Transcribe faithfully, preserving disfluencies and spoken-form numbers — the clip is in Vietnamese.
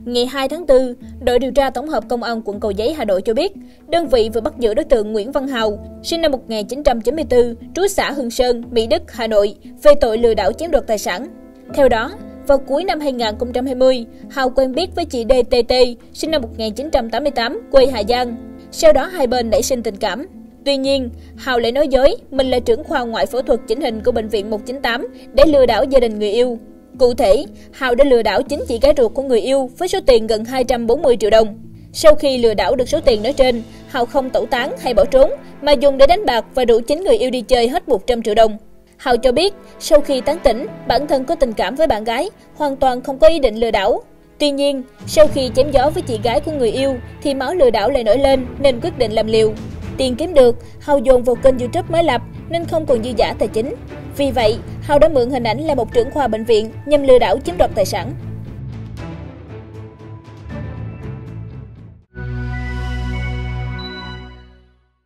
Ngày hai tháng tư, đội điều tra tổng hợp Công an quận Cầu Giấy, Hà Nội cho biết, đơn vị vừa bắt giữ đối tượng Nguyễn Văn Hào, sinh năm một nghìn chín trăm chín mươi tư, trú xã Hưng Sơn, Mỹ Đức, Hà Nội, về tội lừa đảo chiếm đoạt tài sản. Theo đó, vào cuối năm hai nghìn không trăm hai mươi, Hào quen biết với chị đê tê tê, sinh năm một nghìn chín trăm tám mươi tám, quê Hà Giang. Sau đó hai bên nảy sinh tình cảm. Tuy nhiên, Hào lại nói dối mình là trưởng khoa ngoại phẫu thuật chỉnh hình của bệnh viện một chín tám để lừa đảo gia đình người yêu. Cụ thể, Hào đã lừa đảo chính chị gái ruột của người yêu với số tiền gần hai trăm bốn mươi triệu đồng. Sau khi lừa đảo được số tiền nói trên, Hào không tẩu tán hay bỏ trốn mà dùng để đánh bạc và rủ chính người yêu đi chơi hết một trăm triệu đồng. Hào cho biết, sau khi tán tỉnh, bản thân có tình cảm với bạn gái, hoàn toàn không có ý định lừa đảo. Tuy nhiên, sau khi chém gió với chị gái của người yêu thì máu lừa đảo lại nổi lên nên quyết định làm liều. Tiền kiếm được, Hào dồn vào kênh YouTube mới lập nên không còn dư giả tài chính. Vì vậy, Hào đã mượn hình ảnh là một trưởng khoa bệnh viện nhằm lừa đảo chiếm đoạt tài sản.